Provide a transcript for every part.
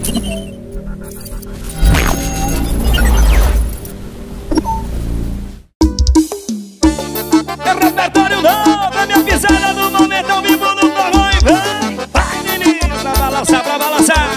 É repertório novo, é minha pisada no momento ao vivo no forró e vem. Vai, menino, pra balançar, pra balançar.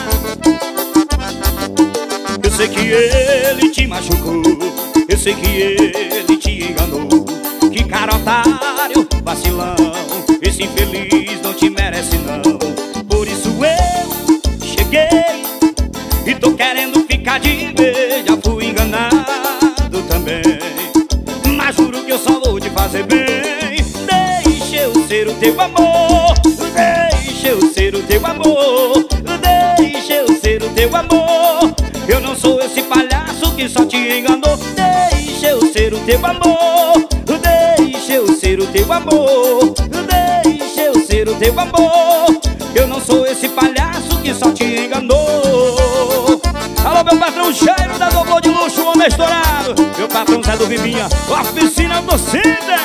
Eu sei que ele te machucou, eu sei que ele te enganou. Que cara otário, vacilão, esse infeliz não te merece não. Por isso eu cheguei e tô querendo ficar de vez. Já fui enganado também, mas juro que eu só vou te fazer bem. Deixa eu ser o teu amor, deixa eu ser o teu amor, deixa eu ser o teu amor. Eu não sou esse palhaço que só te enganou. Deixa eu ser o teu amor, deixa eu ser o teu amor, deixa eu ser o teu amor. Eu não sou esse palhaço que só te enganou. Alô, meu patrão Jairo da Doblô de Luxo, o homem estourado. Meu patrão Zé do Vivinha, oficina torcida.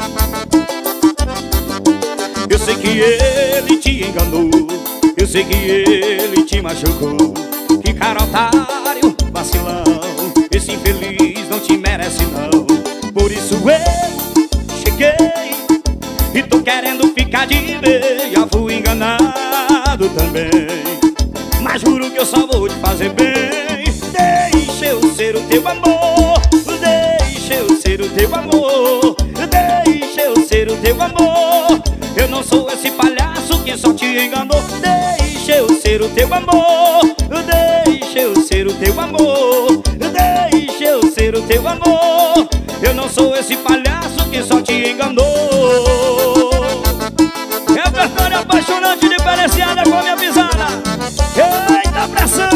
Eu sei que ele te enganou, eu sei que ele te machucou. Que cara otário, vacilão, esse infeliz não te merece não. Por isso eu cheguei e tô querendo ficar de vez. Já fui enganado também, mas juro que eu só vou te fazer bem. Deixa eu ser o teu amor, deixa eu ser o teu amor, deixa eu ser o teu amor. Eu não sou esse palhaço que só te enganou. Deixa eu ser o teu amor, deixa eu ser o teu amor, deixa eu ser o teu amor. Eu não sou esse palhaço que só te enganou. Repertório apaixonante, diferenciada com a minha pisada. Eita pressão!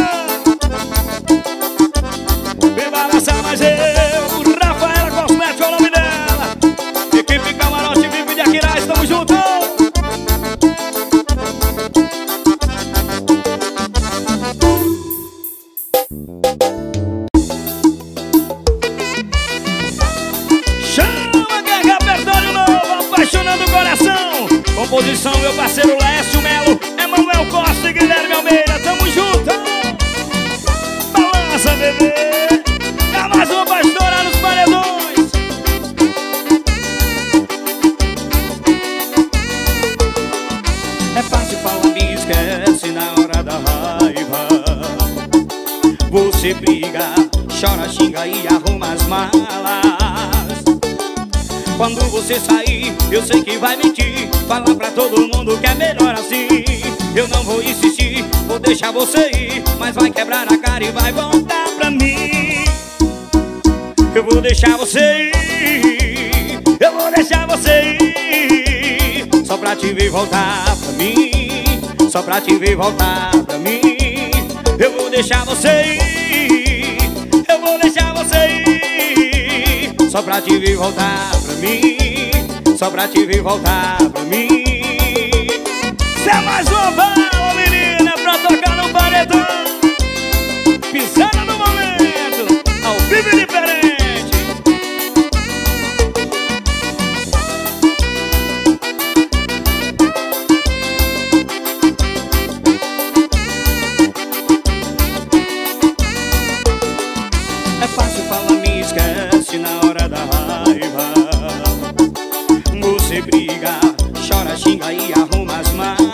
Vem balançar mais eu, Rafaela Cosmético é o nome dela. Equipe Camarote, Vive de Aquirá, estamos juntos. Chama que é repertório novo, apaixonando o coração. Composição, meu parceiro Lécio Melo, Emanuel Costa e Guilherme Almeida, tamo junto. Balança, bebê. É mais uma pra estourar nos paredões. É fácil falar, me esquece na hora da raiva. Você briga, chora, xinga e arruma as malas. Quando você sair, eu sei que vai mentir. Falar pra todo mundo que é melhor assim. Eu não vou insistir, vou deixar você ir, mas vai quebrar a cara e vai voltar pra mim. Eu vou deixar você ir, eu vou deixar você ir, só pra te ver voltar pra mim, só pra te ver voltar pra mim. Eu vou deixar você ir, eu vou deixar você ir, só pra te ver voltar pra mim, só pra te ver voltar pra mim. Cê é mais uma bala, menina, pra tocar no paredão. Pisada no momento, ao vivo e diferente. É fácil falar, me esquece na hora da raiva. Você briga, chora, xinga e arruma as malas.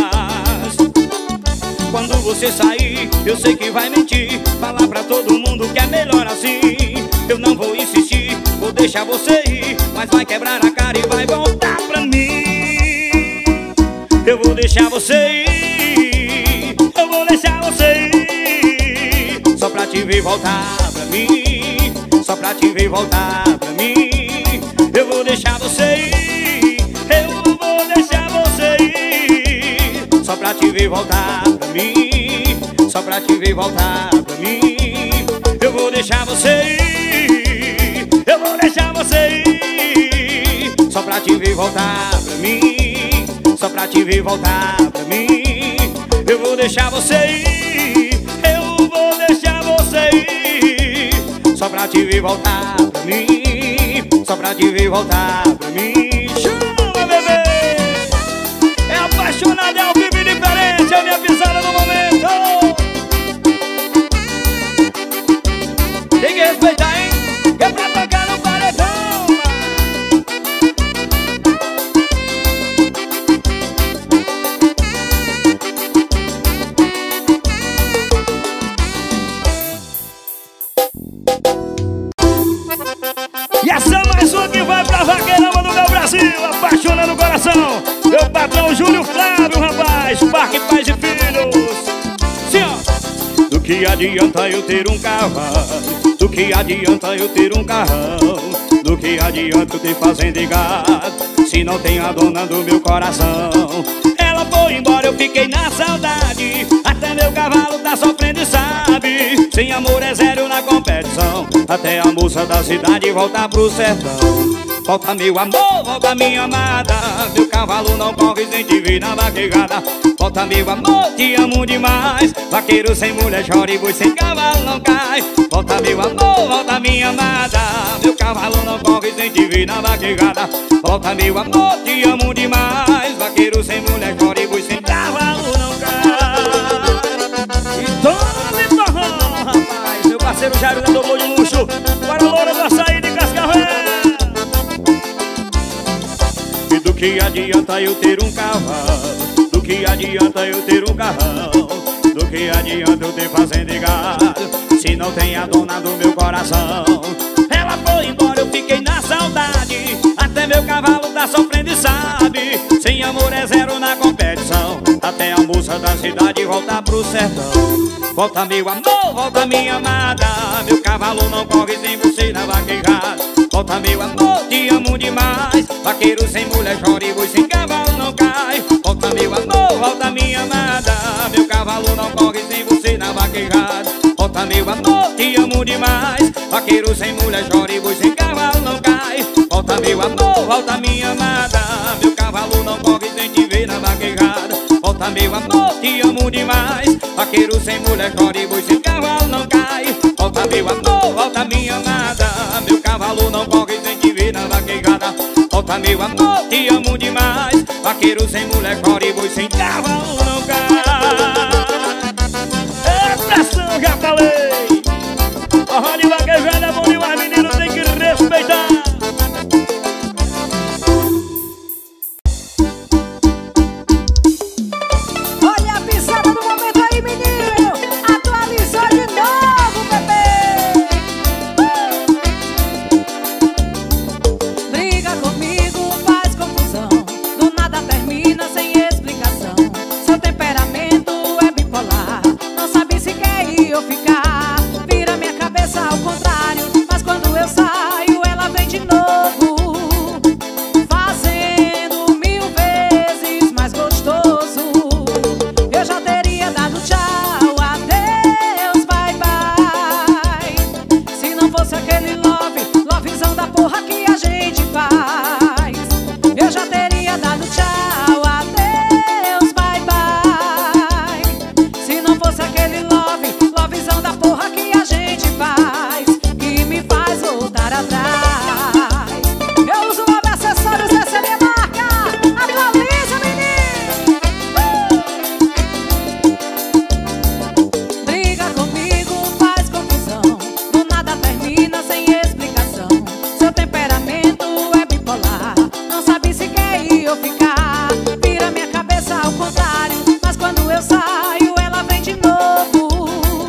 Quando você sair, eu sei que vai mentir. Falar pra todo mundo que é melhor assim. Eu não vou insistir, vou deixar você ir, mas vai quebrar a cara e vai voltar pra mim. Eu vou deixar você ir, eu vou deixar você ir, só pra te ver voltar pra mim, só pra te ver voltar pra mim. Eu vou deixar você ir, eu vou deixar você ir, só pra te ver voltar pra mim, só pra te ver voltar pra mim. Eu vou deixar você ir, eu vou deixar você ir, só pra te ver voltar pra mim, só pra te ver voltar pra mim. Eu vou deixar você ir, eu vou deixar você ir, só pra te ver voltar pra mim, só pra te ver voltar pra mim. Chama, bebê! É apaixonado, é ao vivo e diferente, é a minha pisada no momento. mais, Parque Pais e Filhos. Sim, ó. Do que adianta eu ter um cavalo? Do que adianta eu ter um carrão? Do que adianta eu ter fazenda e gado, se não tem a dona do meu coração? Ela foi embora, eu fiquei na saudade, até meu cavalo tá sofrendo e sabe. Sem amor é zero na competição, até a moça da cidade voltar pro sertão. Volta meu amor, volta minha amada, meu cavalo não corre sem te vir na vaquejada. Volta meu amor, te amo demais, vaqueiro sem mulher chora e boi sem cavalo não cai. Volta meu amor, volta minha amada, meu cavalo não corre sem te vir na vaquejada. Volta meu amor, te amo demais, vaqueiro sem mulher chora e boi sem cavalo não cai. E tome forró, rapaz, meu parceiro Jairo da Dobrou de Luxo, para a loura do açaí de Cascavel. E do que adianta eu ter um cavalo? Do que adianta eu ter um carrão? Do que adianta eu ter fazenda e gado, se não tem a dona do meu coração? Ela foi embora, eu fiquei na saudade, até meu cavalo tá sofrendo e sabe. Sem amor é zero na competição, até a moça da cidade voltar pro sertão. Volta meu amor, volta minha amada, meu cavalo não corre sem você na vaquejada. Volta meu amor, te amo demais, vaqueiro sem mulher chora e boi sem cavalo não cai. Volta meu amor, volta minha amada, meu cavalo não corre sem você na vaquejada. Volta meu amor, te amo demais, vaqueiro sem mulher chora e boi sem cavalo não cai. Volta meu amor, volta minha amada, meu cavalo não corre sem te ver na vaquejada. Volta meu amor, te amo demais, vaqueiro sem mulher chora e boi sem cavalo não cai. Volta meu amor, volta minha amada, meu cavalo não corre sem te ver na vaquejada. Volta meu amor, te amo demais, vaqueiro sem mulher chora e boi sem cavalo não cai. É pressão, já falei. Forró de vaquejada é bom demais, menino, tem que respeitar. Olha a pisada do momento aí, menino, atualizou de novo, bebê. Briga comigo, faz confusão, do nada termina sem explicação. Seu temperamento é bipolar, não sabe se quer ir ou ficar. Vira minha cabeça ao contrário, mas quando eu saio ela vem de novo, fazendo 1000 vezes mais gostoso. Eu já teria dado tchau, adeus, bye bye, se não fosse aquele lovezão da porra que a gente faz. Eu já teria dado tchau, adeus, bye bye, se não fosse aquele lovezão da porra que a gente faz, que me faz voltar atrás. Eu uso Love Acessórios, essa é minha marca. Atualiza, menino. Briga comigo, faz confusão, do nada termina sem explicação. Seu temperamento é bipolar, não sabe se quer ir ou ficar. Vira minha cabeça ao contrário, mas quando eu saio ela vem de novo,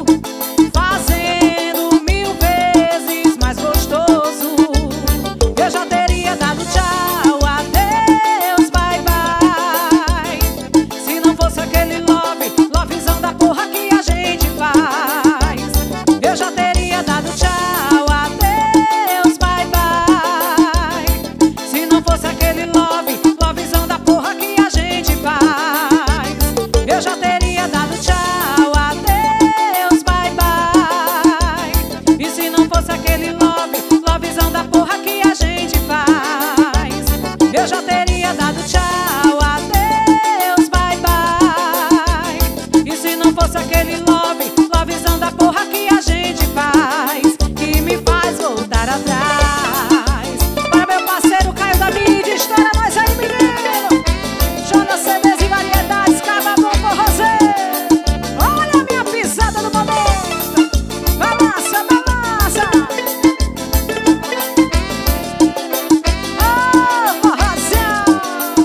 fazendo 1000 vezes mais gostoso. Eu já teria dado tchau, adeus, bye bye, se não fosse aquele lovezão da porra que a gente faz. Eu já teria dado tchau, adeus, bye bye, se não fosse aquele lovezão da porra que a gente faz. Eu já teria dado tchau, adeus, bye bye, e se não fosse aquele lovezão da porra que a gente faz. Eu já teria dado tchau, adeus, bye bye, e se não fosse aquele lovezão da porra que a gente faz, que me faz voltar atrás. Para meu parceiro Caio da mídia, estoura nós aí, menino. Jonas CDs e variedades, Cavabom Forrozeiro. Olha a minha pisada no momento. Balança, balança. Oh, forrozão.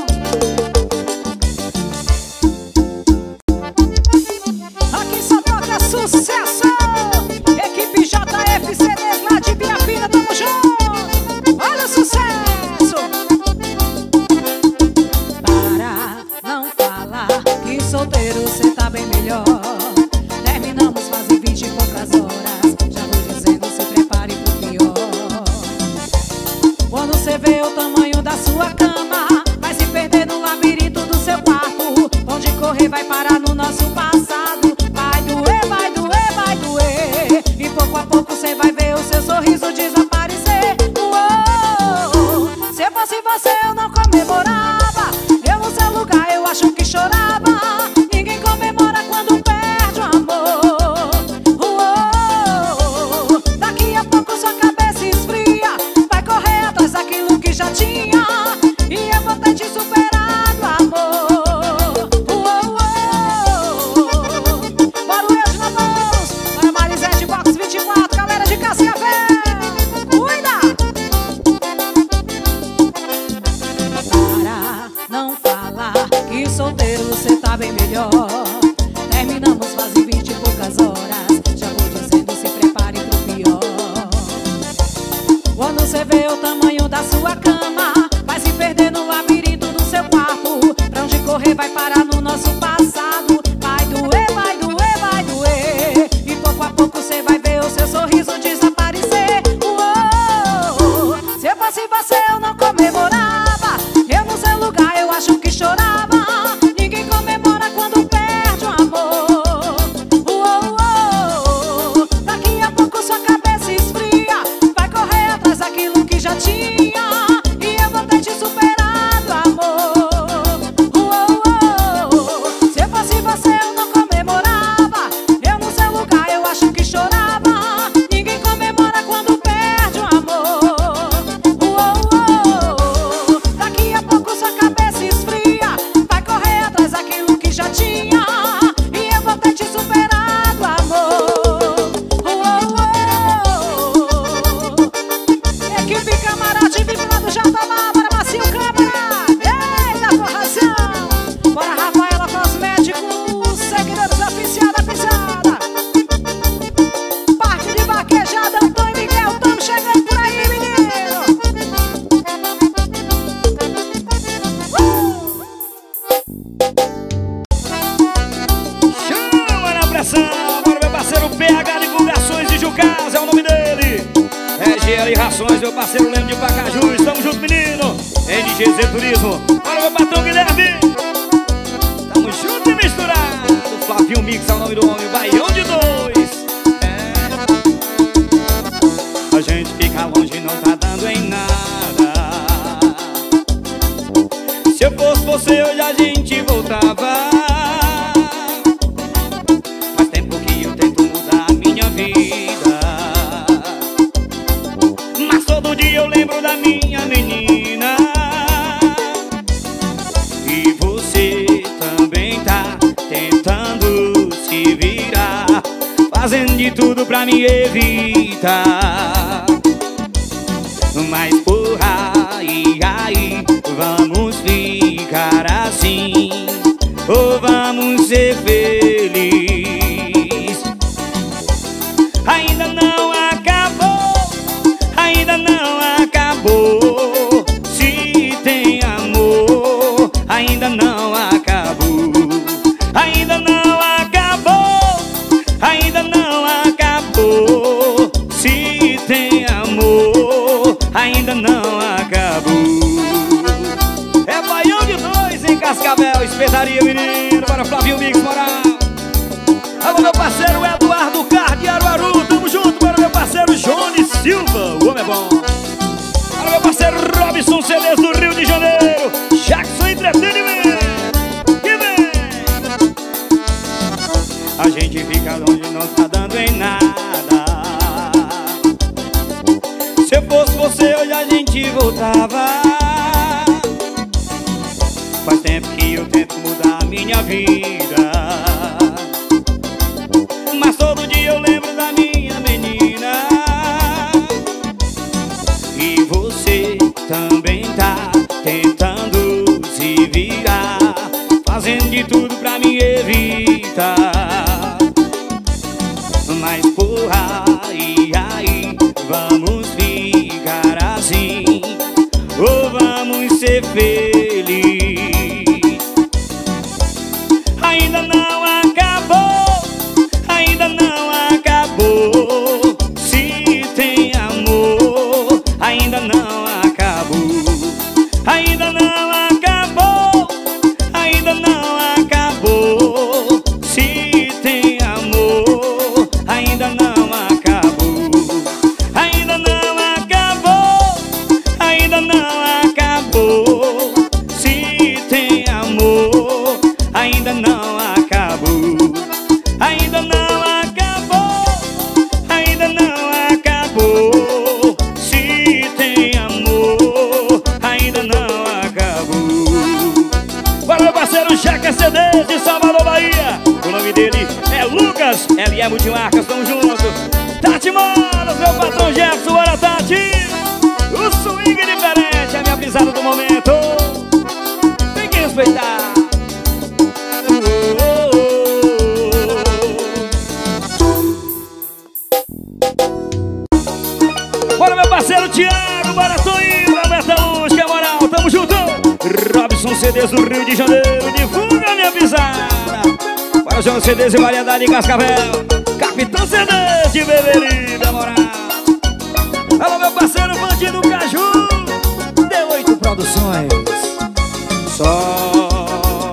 Aqui só toca sucesso. Equipe JFCDs lá de Biapina, tamo junto. Olha o sucesso. Para, não fala que solteiro cê tá bem melhor. Terminamos fazem 20 e poucas horas. Já vou dizendo, se prepare pro pior. Quando cê vê o tamanho da sua cama, vai se perder no labirinto do seu quarto. Onde correr vai parar no nosso passado. Vai doer, vai doer, vai doer. E pouco a pouco cê vai ver o seu sorriso desaparecer. Uou, se eu fosse você eu não comemorava. Eu no seu lugar eu acho que chorava. Ninguém comemora quando perde o amor. Uou, daqui a pouco sua cabeça esfria. Vai correr atrás daquilo que já tinha. E eu vou ter te superado, amor. Uou, bora o Eude na mãos. Para Marisete Box 24, galera de Cascavel. Cuida! Para não falar que solteiro cê tá bem melhor. Terminamos fazem 20 e poucas horas. Já vou dizendo, se prepare pro pior. Quando cê vê o tamanho da sua cama, vai se perder no labirinto do seu quarto. Pra onde correr vai parar no nosso passado. Vai doer, vai doer, vai doer. E pouco a pouco cê vai ver o seu sorriso desaparecer. Uou, se eu fosse você eu não comemorava. Eu no seu lugar eu acho que chorava. Ninguém comemora quando perde o amor. Uou, daqui a pouco sua cabeça esfria. Vai correr atrás daquilo que já tinha. E eu vou ter te superado, amor. Uou, se eu fosse você eu não comemorava. Eu no seu lugar eu acho que chorava. Ninguém comemora quando perde o amor. Uou, daqui a pouco sua cabeça esfria. Vai correr atrás daquilo que já tinha. E eu vou ter te superado, amor. Uou, equipe Camarote vive lá do Jatobá. Bora Macio Câmara. Eita forração. Bora Rafaela Cosméticos. Seguidores oficial da pisada. Parque de Vaquejada, Antônio Miguel. Tamo chegando por aí, menino. Chama na pressão, bora meu parceiro PH Divulgações de Jucás, é o nome dele. GL Rações, meu parceiro Leme de Pacajus, tamo junto, menino. NGZ Turismo, bora meu patrão Guilherme. Tamo junto e misturado. Flavinho Mix é o nome do homem, Baião de Dois. A gente fica longe, não tá dando em nada. Se eu fosse você, hoje a gente voltava. Faz tempo que eu tento mudar a minha vida, mas todo dia eu lembro da minha menina. E você também tá tentando se virar, fazendo de tudo pra me evitar. Mas porra, e aí, vamos ficar assim, ou vamos ser felizes? Ainda não acabou, ainda não acabou. Se tem amor, ainda não acabou. Ainda não acabou, ainda não acabou. Se tem amor, ainda não acabou. É Baião de Dois em Cascavel, espetaria, menino. Para Flavinho Mix, moral. Alô, meu parceiro Eduardo Car de Aruaru, tamo junto. Para meu parceiro Johnny Silva, o homem é bom. Para meu parceiro Robson CDs do Rio de Janeiro, Jackson Entretenimento. Que vem! A gente fica longe, não tá dando em nada. Se eu fosse você, hoje a gente voltava. Faz tempo que eu tento mudar a minha vida, mas todo dia eu lembro da minha menina. E você também tá tentando se virar, fazendo de tudo pra me evitar. Mas porra, e aí, vamos ficar assim, ou vamos ser felizes? ainda não acabou, ainda não acabou. Se tem amor, ainda não acabou, ainda não acabou, ainda não acabou. Se tem amor, ainda não acabou, ainda não acabou, ainda não acabou. Se tem amor, ainda não acabou, ainda não acabou, ainda não acabou. Se tem amor, ainda não acabou. Para meu parceiro Checa CDs de Salvador, Bahia. O nome dele é Lucas, LE Multimarcas, tamo junto. Tati Modas, meu patrão Jefferson, bora Tati. O swing diferente, a minha pisada do momento. Tem que respeitar. Bora meu parceiro Thiago, bora Toinho, Alberta Luz, que é moral, tamo junto. Robson CDs do Rio de Janeiro, divulga a minha pisada. Bora João CDs e variedade de Cascavel, Capitão CDs de Beberi, da moral. Alô meu parceiro Bandido Caju, D8 Produções. Só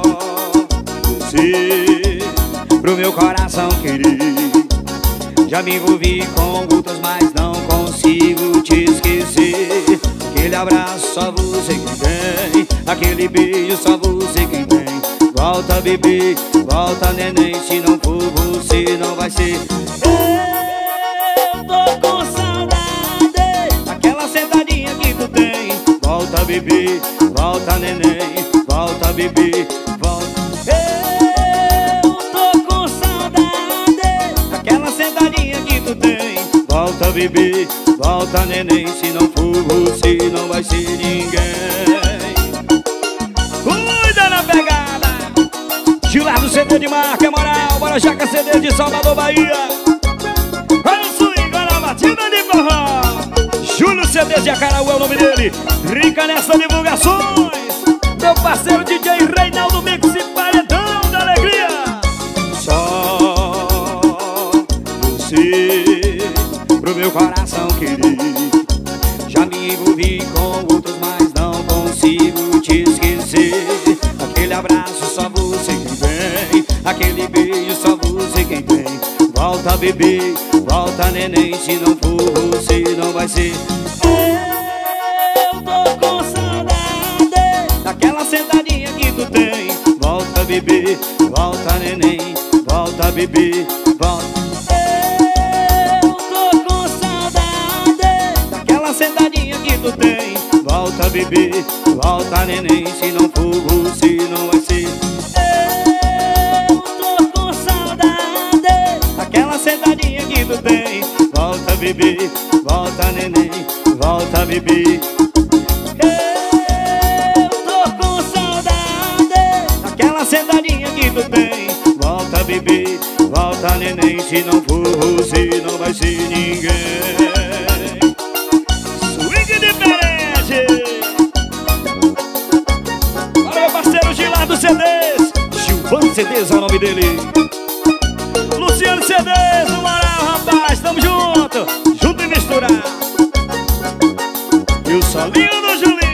você pro meu coração querer. Já me envolvi com outras, mas não consigo te esquecer. Aquele abraço só você que tem, aquele beijo só você que tem. Volta bebê, volta neném, se não for você não vai ser. Eu tô com saudade daquela sentadinha que tu tem. Volta bebê, volta neném, volta bebê, volta. Eu tô com saudade daquela sentadinha que tu tem. Volta bebê, volta neném, se não for você não vai ser ninguém. Cuida na pegada. Gilado CD de marca, é moral. Bora Jaca CD de Salvador, Bahia. Olha o swing, olha a batida de forró. Júlio CD de Acaraú é o nome dele. Rica nessa divulgações. Meu parceiro DJ Reinaldo Mix e Paredão da Alegria. Só você pro meu coração querer. Já me envolvi com outros, mas não consigo te esquecer. Aquele abraço só você quem tem, aquele beijo só você quem tem. Volta bebê, volta neném, se não for você não vai ser. Eu tô com saudade daquela sentadinha que tu tem. Volta bebê, volta neném, volta bebê, volta. Sentadinha que tu tem. Volta bebê, volta neném, se não for você não vai ser. Eu tô com saudade daquela sentadinha que tu tem. Volta bebê, volta neném, volta bebê. Eu tô com saudade daquela sentadinha que tu tem. Volta bebê, volta neném, se não for você não vai ser ninguém. Olha meu parceiro Gilado CDs, Gilvan CDs é o nome dele. Luciano CDs, no moral, rapaz, tamo junto, junto e misturado. E o solinho do Julinho.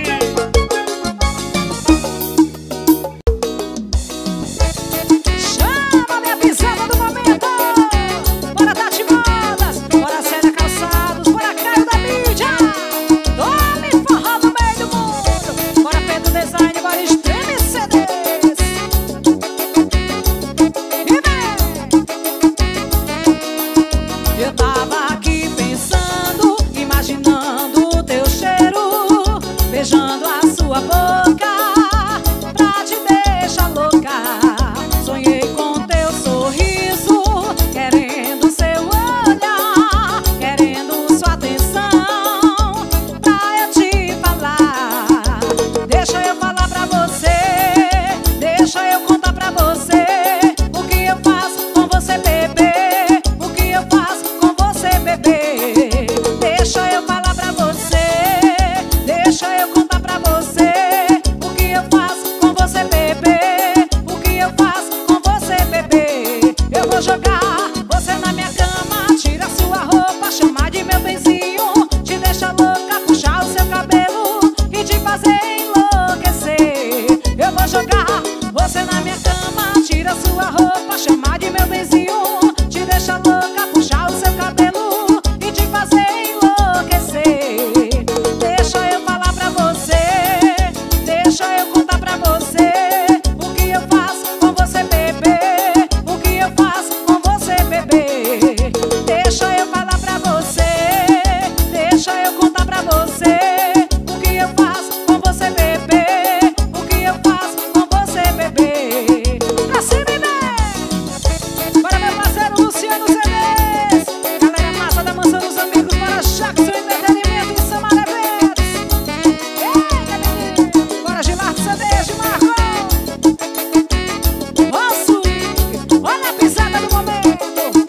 Chama minha pisada do momento. Bora Tati Modas, bora Célia Calçados, bora Caio da Mídia. Tome forró no meio do mundo. Bora Pedro Design, bora Extreme CDs. E vem. chamar de meu benzinho, te deixa louca, puxar o seu cabelo e te fazer enlouquecer. Deixa eu falar pra você, deixa eu contar pra você o que eu faço com você, bebê, o que eu faço com você, bebê. Deixa eu falar pra você, deixa eu contar pra você o que eu faço com você, bebê, o que eu faço com você, bebê. Pra cima, bebê! Para meu parceiro Luciano CDs, galera massa da Mansão dos Amigos, para Jackson Entretenimento em Samara Eventos. Eita, menino! Bora Gilardo CDs de Marco! Osso! Olha a pisada do momento!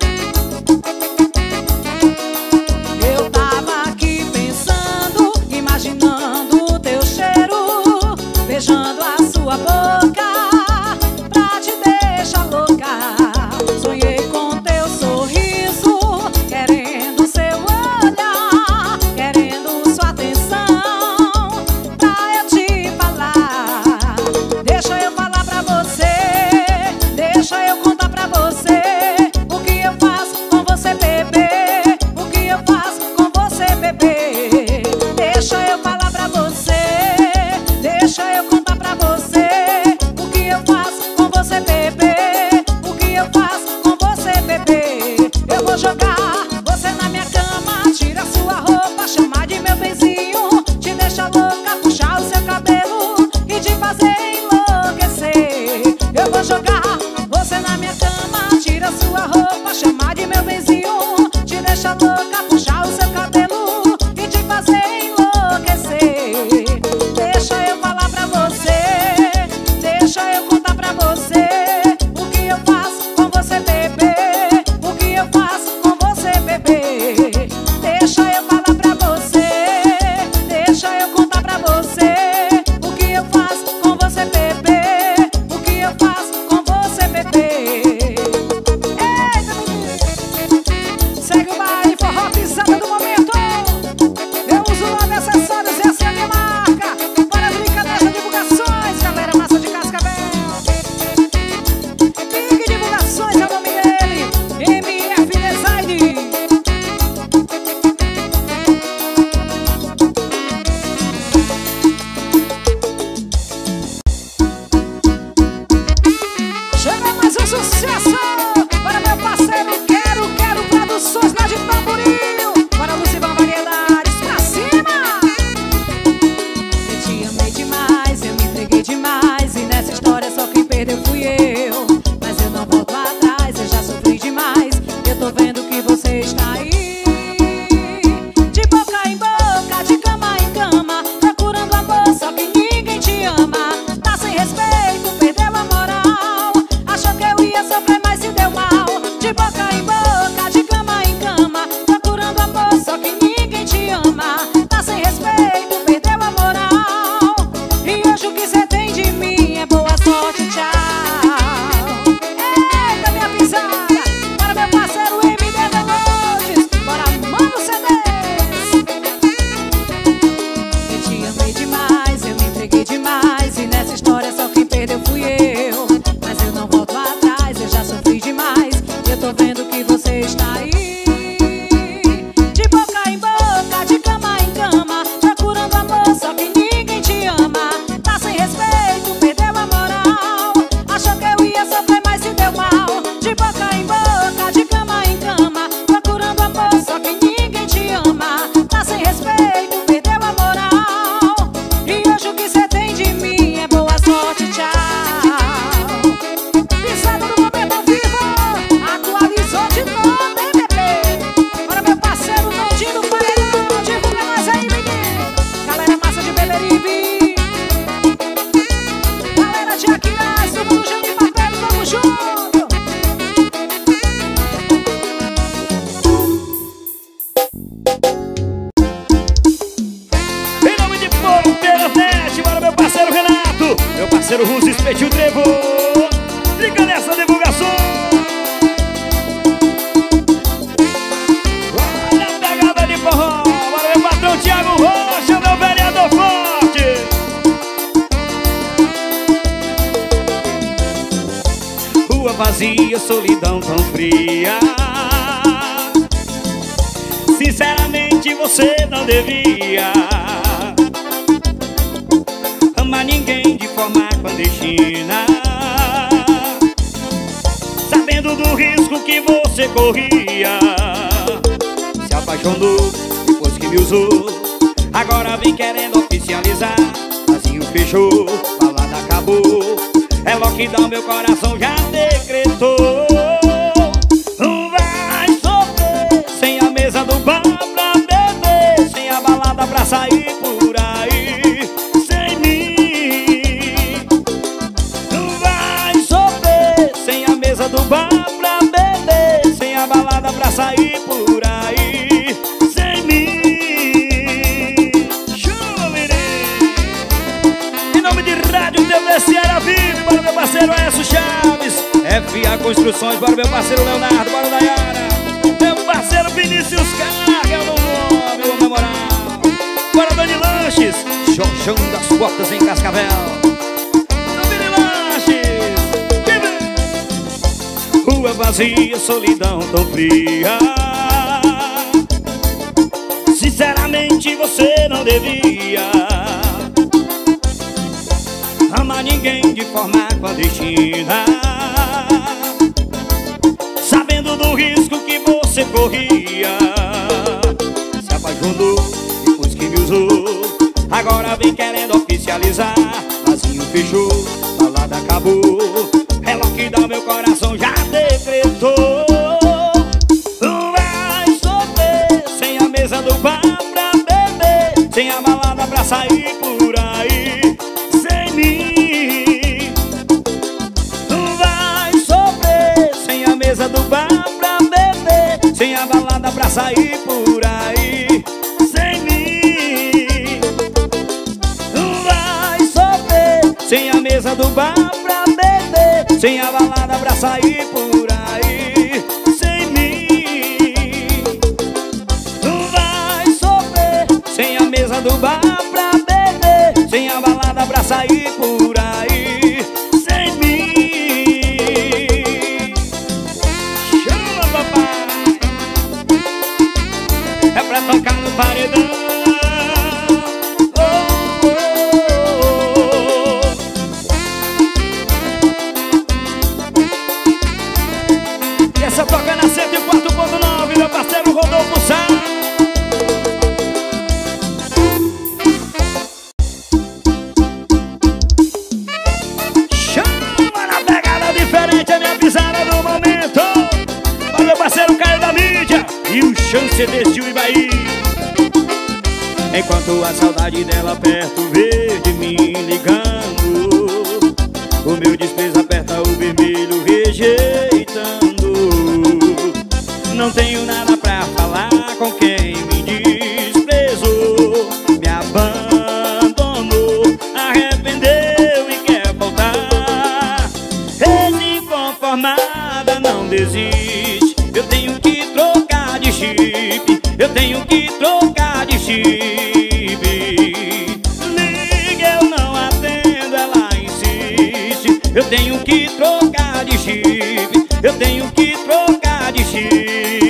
Eu tava aqui pensando, imaginando o teu cheiro, beijando a sua boca pra te deixar louca. Sonhei com teu sorriso, querendo seu olhar, querendo sua atenção, pra eu te falar. Deixa eu falar pra você, deixa eu contar pra você o que eu faço com você, bebê, o que eu faço com você, bebê. Deixa eu falar pra você, deixa eu contar pra você o que eu faço com você, bebê, o que eu faço com você, bebê. Eu vou jogar você na minha cama, tira sua roupa, chamar de meu benzinho, te deixa louca, puxar o seu cabelo e te fazer enlouquecer. Eu vou jogar você na minha cama, tira sua roupa, chamar de meu benzinho, te deixa louca, puxar o seu cabelo e te fazer enlouquecer. Deixa eu falar pra você, deixa eu contar pra você o que eu faço com você, bebê, o que eu faço com você, bebê. Deixa eu falar pra você, deixa eu contar pra você o que eu faço com você, bebê, o que eu faço com você, bebê. Eita, menino! Segue o baile, forró, pisada do momento. Eu uso lá nessas acessórios, essa é a minha marca. Para as brincadeiras de divulgações, galera massa de Cascavel. Big Divulgações é o nome dele, MF Design. Chega mais um sucesso. Rua vazia, solidão tão fria. Sinceramente você não devia amar ninguém de forma clandestina, sabendo do risco que você corria. Se apaixonou depois que me usou, agora vem querendo oficializar. Casinho fechou, balada acabou, é lockdown, meu coração já decretou. Vai sofrer sem a mesa do bar pra beber, sem a balada pra sair por aí sem mim. Vai sofrer sem a mesa do bar pra beber, sem a balada pra sair por aí sem mim. Chama, menino. Em nome de Rádio TV Ceará Vive, para o meu parceiro Aécio Chaves, FA Construções, para o meu parceiro Leonardo, para o Dayara, meu parceiro Vinícius Carga, é o nome, meu memoral. Para Dani Lanches, Jorjão das Portas em Cascavel, Dani Lanches. Rua vazia, solidão tão fria. Sinceramente você não devia amar ninguém de forma clandestina, sabendo do risco que você corria. Se apaixonou depois que me usou, agora vem querendo oficializar. Casinho fechou, balada acabou, é lockdown, meu coração já decretou. Vai sofrer sem a mesa do bar pra beber, sem a balada pra sair por aí sem mim. Vai sofrer sem a mesa do bar pra beber, sem a balada pra sair por aí sem mim. Vai sofrer sem a mesa do bar pra beber, sem a balada pra sair por aí sem mim. Vai sofrer sem a mesa do bar pra beber, sem a balada pra sair por aí sem mim. Chama, papai, é pra tocar no paredão. Essa toca na 104.9, meu parceiro Rodolfo Sá. Chama na pegada diferente, a minha pisada do momento. Para meu parceiro Caio da Mídia e o Chance deste Ibaí. Enquanto a saudade dela perto vê de mim ligando, o meu desprezo aperta o vermelho rejeitando. Não tenho nada pra falar com quem me desprezou, me abandonou, arrependeu e quer voltar. Desinconformada, não desiste. Eu tenho que trocar de chip, eu tenho que trocar de chip. Liga, eu não atendo, ela insiste. Eu tenho que trocar de chip, eu tenho que trocar de chip.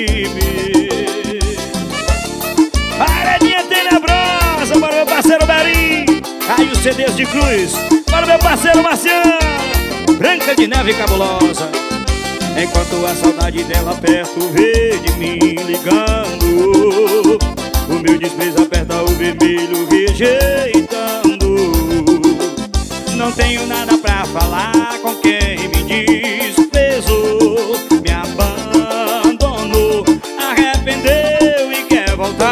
Paredinha tenebrosa para o meu parceiro Berim, aí os CDs de Cruz, para o meu parceiro Marciano, Branca de Neve Cabulosa. Enquanto a saudade dela perto vê de mim ligando, o meu desprezo aperta o vermelho rejeitando. Não tenho nada pra falar com quem me desprezou, me abandonou, arrependeu e quer voltar.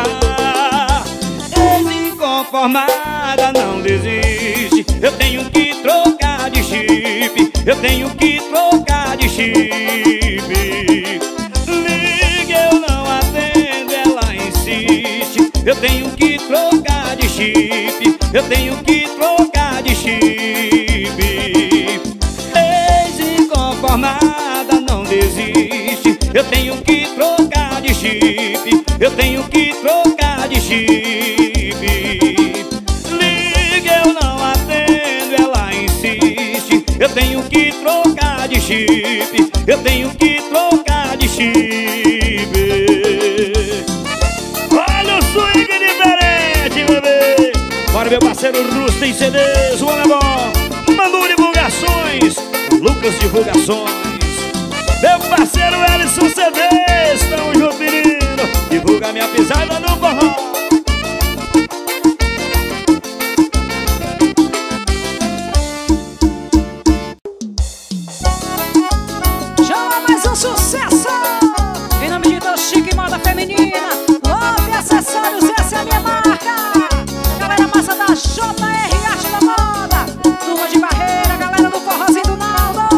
Desinconformada, não desiste. Eu tenho que trocar de chip, eu tenho que trocar de chip. Liga, eu não atendo, ela insiste. Eu tenho que trocar de chip, eu tenho que trocar de chip. Desinconformada, não desiste. Eu tenho que trocar de chip, eu tenho que trocar de chip. Liga, eu não atendo, ela insiste. Eu tenho que trocar de chip, chip, eu tenho que trocar de chip. Olha o swing diferente, bebê. Bora, meu parceiro Russo tem CDs, o homem é bom. Manu Divulgações, Lucas Divulgações. Meu parceiro Ellison CDs, tamo junto, menino. Divulga minha pisada no forró. Sucesso! Em nome de Tô Chique Moda Feminina, Love Acessórios, essa é a minha marca. Galera massa da JR Arte da Moda, turma de Barreira, galera do Forrozinho do Naldo.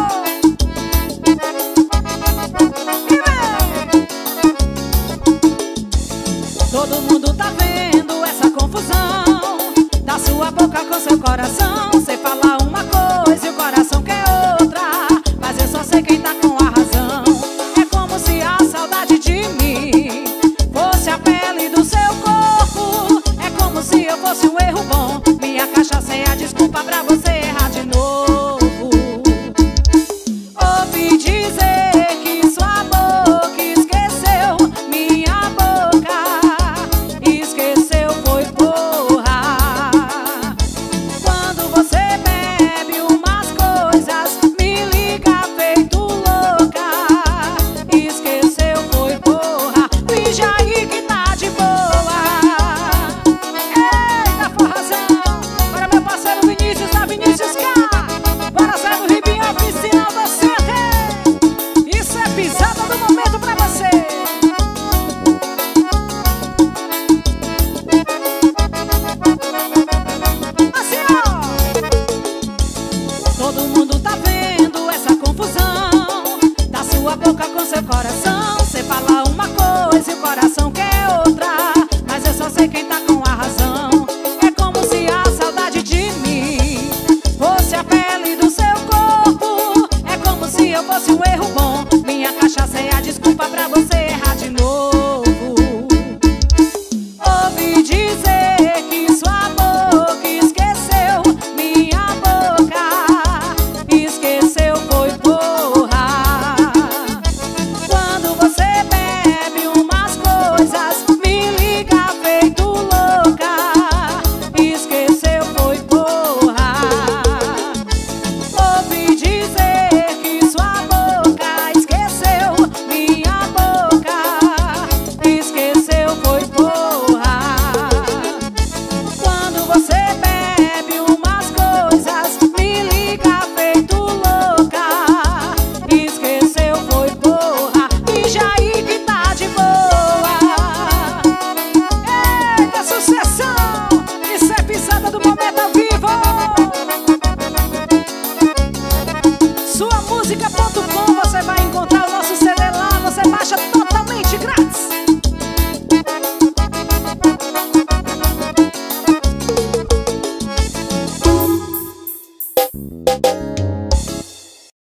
Todo mundo tá vendo essa confusão da sua boca com seu coração. Você fala uma coisa e o coração quer outra, mas eu só sei quem tá com a razão. Se a saudade de mim fosse a pele do seu corpo, é como se eu fosse um erro bom. Minha cachaça é a desculpa pra você errar de novo. Ouvi dizer que sua boca esqueceu minha boca, esqueceu foi porra. Quando você bebe umas coisas, me liga feito louca. Esqueceu foi porra, finge aí que tá de boa. Eita forrazão, para meu parceiro Vinícius da Vinícius K. Bora Zé do Ribinho Oficial do CT. Isso é pisada do momento pra você. Assim ó. Todo mundo tá vendo essa confusão da sua boca com seu coração. Você fala uma coisa e o coração quer outra, mas eu só sei quem tá com a razão. É como se a saudade de mim fosse a pele do seu corpo, é como se eu fosse um erro bom. Minha cachaça é a desculpa pra você errar de novo. Ouvi dizer que sua boca esqueceu minha boca, esqueceu foi porra. Quando você bebe umas coisas, me liga feito louca, esqueceu foi porra. Ouvi dizer que sua boca esqueceu minha boca, esqueceu foi porra. Quando você bebe umas coisas, me liga feito louca, esqueceu foi porra. Finge aí que tá de boa. Eita sucessão, isso é pisada do momento ao vivo. Suamusica.com, você vai encontrar o nosso CD lá, você baixa totalmente grátis.